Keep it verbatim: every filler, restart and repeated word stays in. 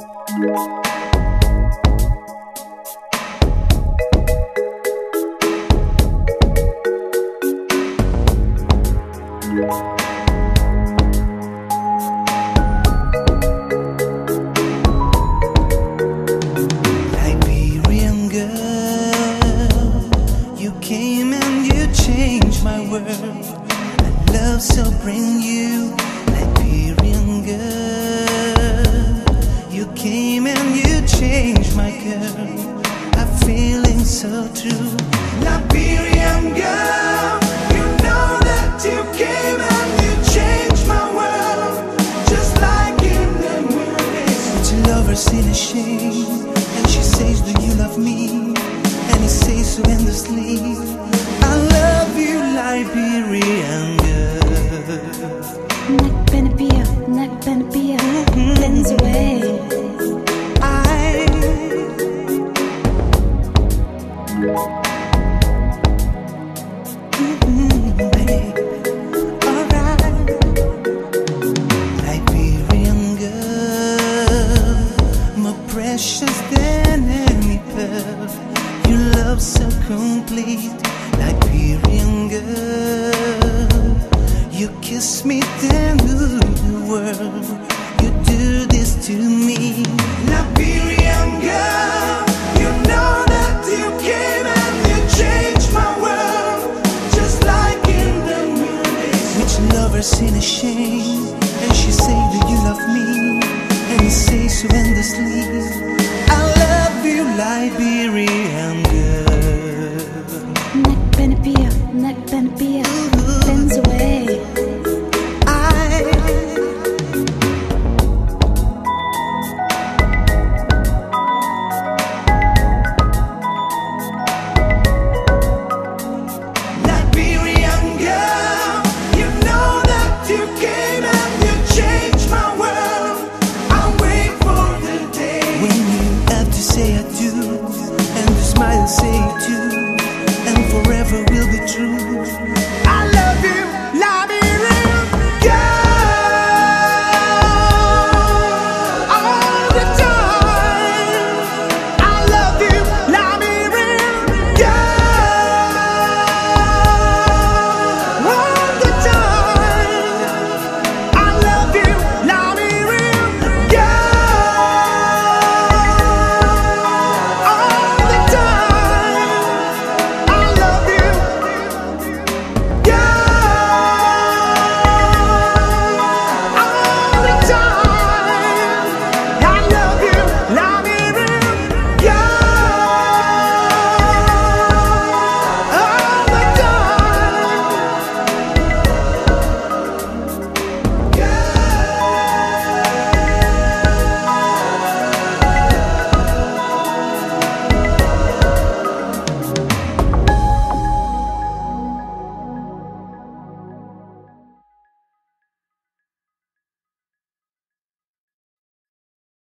Liberian girl, you came and you changed my world. I love so bring you, Liberian girl. You came and you changed my girl. I'm feeling so true. Liberian girl, you know that you came and you changed my world. Just like in the movies. But your lover's in a shame, and she says, do you love me? And he says so endlessly, I love you, Liberian girl. Nakpanapia, nakpanapia, cleanse away. I mm-hmm, babe. Alright. Liberian girl, more precious than any pearl. Your love so complete, Liberian girl. You kiss me, then the world. You do this to me, Liberian girl. You know that you came and you changed my world. Just like in the movies. Which lover's in a shame, and she say, do you love me? And he say so endlessly, I love you, Liberian girl. Nakpanapia, nakpanapia, cleanse away. Liberian girl, you know that you came and you changed